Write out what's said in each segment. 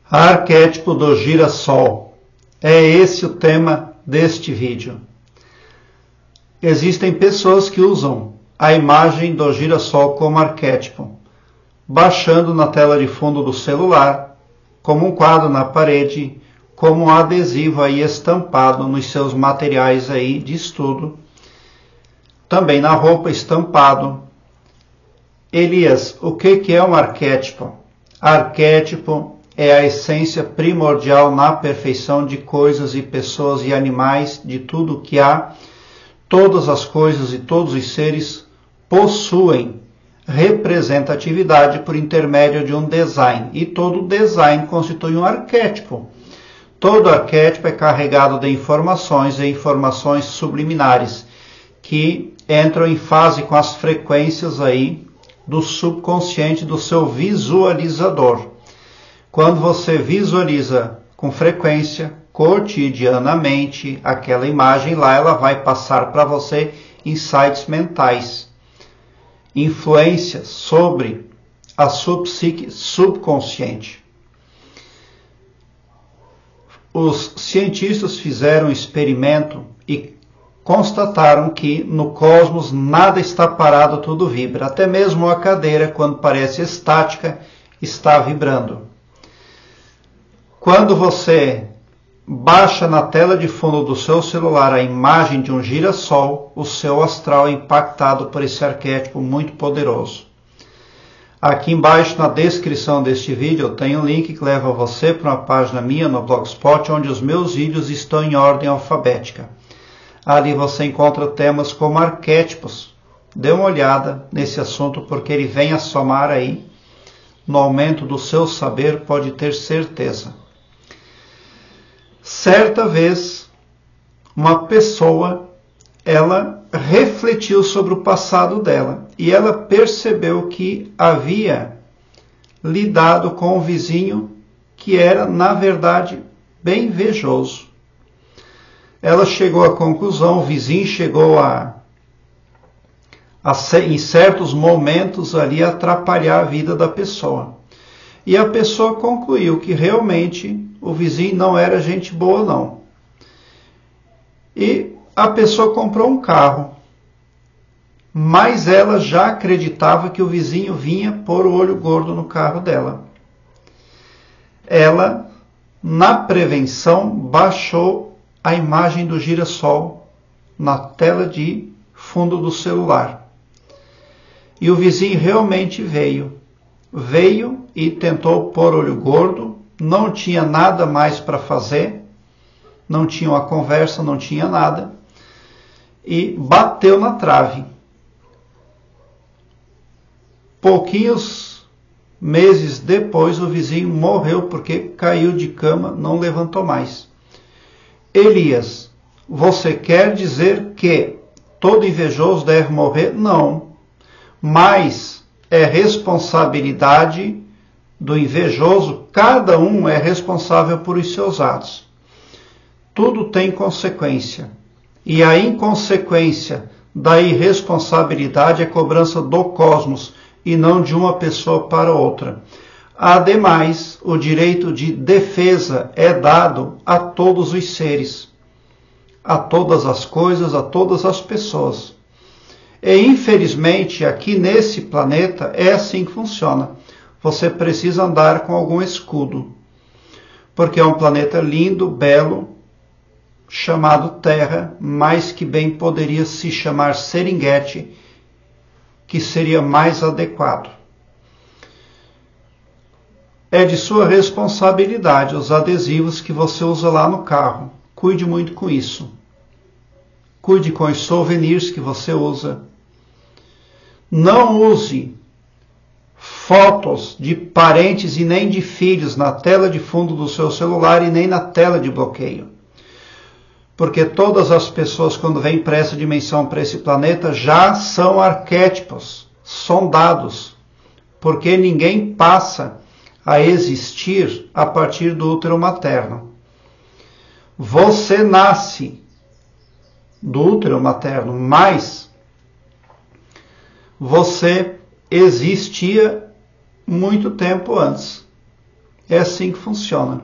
Arquétipo do girassol. É esse o tema deste vídeo. Existem pessoas que usam a imagem do girassol como arquétipo, baixando na tela de fundo do celular, como um quadro na parede, como um adesivo aí estampado nos seus materiais aí de estudo, também na roupa estampado. Elias, o que é um arquétipo? Arquétipo é a essência primordial na perfeição de coisas e pessoas e animais, de tudo que há. Todas as coisas e todos os seres possuem representatividade por intermédio de um design, e todo design constitui um arquétipo. Todo arquétipo é carregado de informações e informações subliminares que entram em fase com as frequências aí do subconsciente do seu visualizador. Quando você visualiza com frequência, cotidianamente, aquela imagem lá, ela vai passar para você insights mentais, influências sobre a sua psique subconsciente. Os cientistas fizeram um experimento e constataram que no cosmos nada está parado, tudo vibra. Até mesmo a cadeira, quando parece estática, está vibrando. Quando você baixa na tela de fundo do seu celular a imagem de um girassol, o seu astral é impactado por esse arquétipo muito poderoso. Aqui embaixo na descrição deste vídeo eu tenho um link que leva você para uma página minha no Blogspot, onde os meus vídeos estão em ordem alfabética. Ali você encontra temas como arquétipos. Dê uma olhada nesse assunto, porque ele vem a somar aí no aumento do seu saber, pode ter certeza. Certa vez, uma pessoa, ela refletiu sobre o passado dela e ela percebeu que havia lidado com um vizinho que era, na verdade, bem invejoso. Ela chegou à conclusão, o vizinho chegou em certos momentos ali, a atrapalhar a vida da pessoa. E a pessoa concluiu que realmente o vizinho não era gente boa, não. E a pessoa comprou um carro, mas ela já acreditava que o vizinho vinha pôr o olho gordo no carro dela. Ela, na prevenção, baixou a imagem do girassol na tela de fundo do celular. E o vizinho realmente veio e tentou pôr olho gordo, não tinha nada mais para fazer, não tinha uma conversa, não tinha nada, e bateu na trave. Pouquinhos meses depois, o vizinho morreu porque caiu de cama, não levantou mais. Elias, você quer dizer que todo invejoso deve morrer? Não, mas é responsabilidade do invejoso, cada um é responsável por os seus atos. Tudo tem consequência, e a inconsequência da irresponsabilidade é cobrança do cosmos e não de uma pessoa para outra. Ademais, o direito de defesa é dado a todos os seres, a todas as coisas, a todas as pessoas. E infelizmente aqui nesse planeta é assim que funciona. Você precisa andar com algum escudo, porque é um planeta lindo, belo, chamado Terra, mas que bem poderia se chamar Serengeti, que seria mais adequado. É de sua responsabilidade os adesivos que você usa lá no carro. Cuide muito com isso. Cuide com os souvenirs que você usa. Não use fotos de parentes e nem de filhos na tela de fundo do seu celular e nem na tela de bloqueio. Porque todas as pessoas, quando vêm para essa dimensão, para esse planeta, já são arquétipos, sondados. Porque ninguém passa a existir a partir do útero materno. Você nasce do útero materno, mas você existia muito tempo antes. É assim que funciona.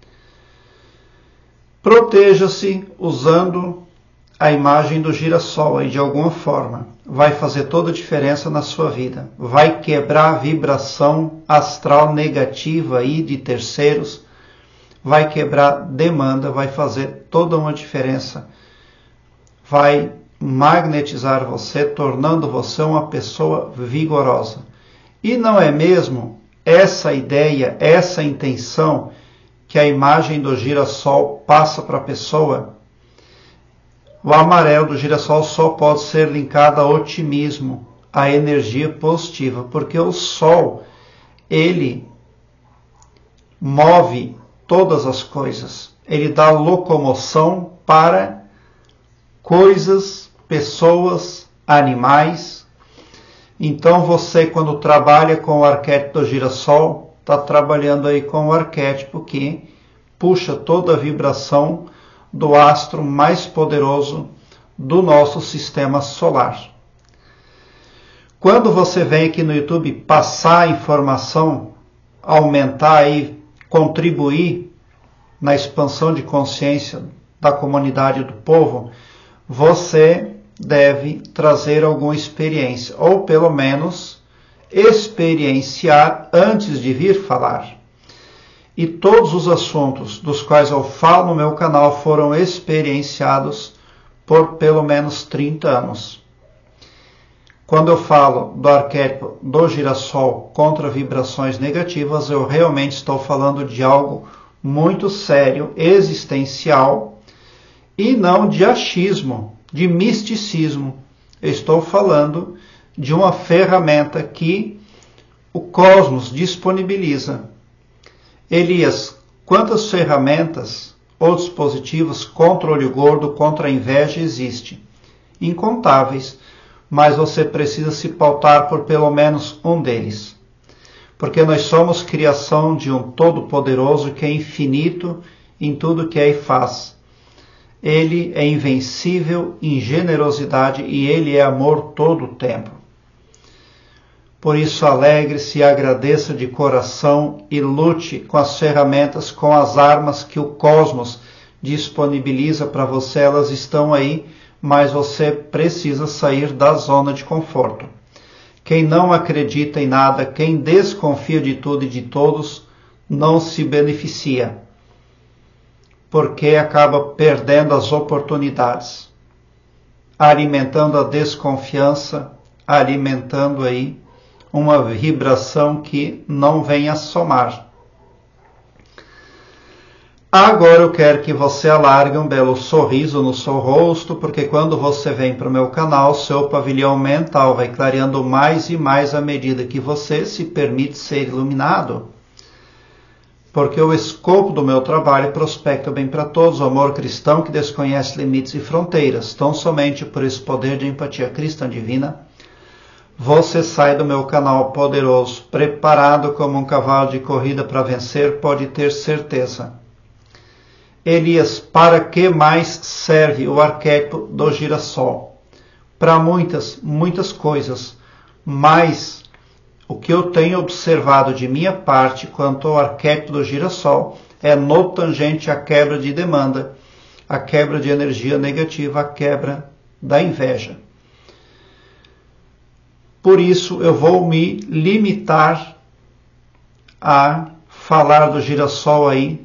Proteja-se usando a imagem do girassol aí de alguma forma. Vai fazer toda a diferença na sua vida. Vai quebrar a vibração astral negativa aí de terceiros. Vai quebrar demanda, vai fazer toda uma diferença. Vai magnetizar você, tornando você uma pessoa vigorosa. E não é mesmo essa ideia, essa intenção que a imagem do girassol passa para a pessoa? O amarelo do girassol só pode ser linkado a otimismo, a energia positiva, porque o sol, ele move todas as coisas. Ele dá locomoção para coisas, pessoas, animais. Então você, quando trabalha com o arquétipo do girassol, está trabalhando aí com o arquétipo que puxa toda a vibração do astro mais poderoso do nosso sistema solar. Quando você vem aqui no YouTube passar a informação, aumentar e contribuir na expansão de consciência da comunidade do povo, você deve trazer alguma experiência, ou pelo menos experienciar antes de vir falar. E todos os assuntos dos quais eu falo no meu canal foram experienciados por pelo menos 30 anos. Quando eu falo do arquétipo do girassol contra vibrações negativas, eu realmente estou falando de algo muito sério, existencial, e não de achismo, de misticismo. Eu estou falando de uma ferramenta que o cosmos disponibiliza. Elias, quantas ferramentas ou dispositivos contra o olho gordo, contra a inveja existe? Incontáveis, mas você precisa se pautar por pelo menos um deles. Porque nós somos criação de um Todo-Poderoso que é infinito em tudo que é e faz. Ele é invencível em generosidade e ele é amor todo o tempo. Por isso, alegre-se e agradeça de coração e lute com as ferramentas, com as armas que o cosmos disponibiliza para você. Elas estão aí, mas você precisa sair da zona de conforto. Quem não acredita em nada, quem desconfia de tudo e de todos, não se beneficia, porque acaba perdendo as oportunidades, alimentando a desconfiança, alimentando aí uma vibração que não vem a somar. Agora eu quero que você alargue um belo sorriso no seu rosto, porque quando você vem para o meu canal, seu pavilhão mental vai clareando mais e mais à medida que você se permite ser iluminado. Porque o escopo do meu trabalho prospecta bem para todos, o amor cristão que desconhece limites e fronteiras. Tão somente por esse poder de empatia cristã divina, você sai do meu canal poderoso, preparado como um cavalo de corrida para vencer, pode ter certeza. Elias, para que mais serve o arquétipo do girassol? Para muitas coisas, mas o que eu tenho observado de minha parte quanto ao arquétipo do girassol é no tangente à quebra de demanda, a quebra de energia negativa, a quebra da inveja. Por isso eu vou me limitar a falar do girassol aí,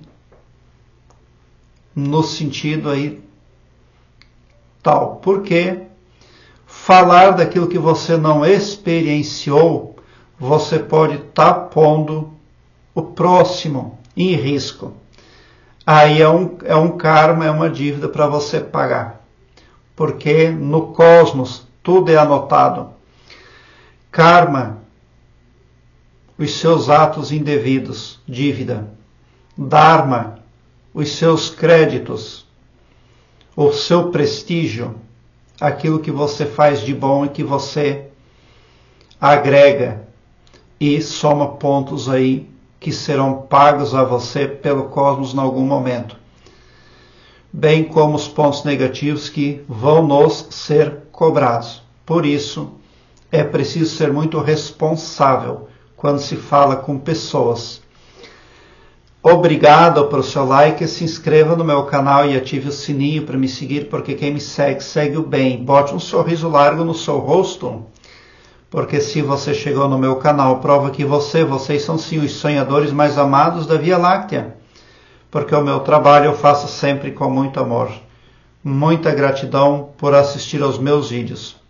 no sentido aí tal. Porque falar daquilo que você não experienciou, você pode estar pondo o próximo em risco. Aí é um karma, é uma dívida para você pagar. Porque no cosmos tudo é anotado. Karma, os seus atos indevidos, dívida. Dharma, os seus créditos, o seu prestígio, aquilo que você faz de bom e que você agrega e soma pontos aí que serão pagos a você pelo cosmos em algum momento. Bem como os pontos negativos que vão nos ser cobrados. Por isso, é preciso ser muito responsável quando se fala com pessoas. Obrigado pelo seu like, se inscreva no meu canal e ative o sininho para me seguir, porque quem me segue, segue o bem. Bote um sorriso largo no seu rosto, porque se você chegou no meu canal, prova que vocês são sim os sonhadores mais amados da Via Láctea, porque o meu trabalho eu faço sempre com muito amor. Muita gratidão por assistir aos meus vídeos.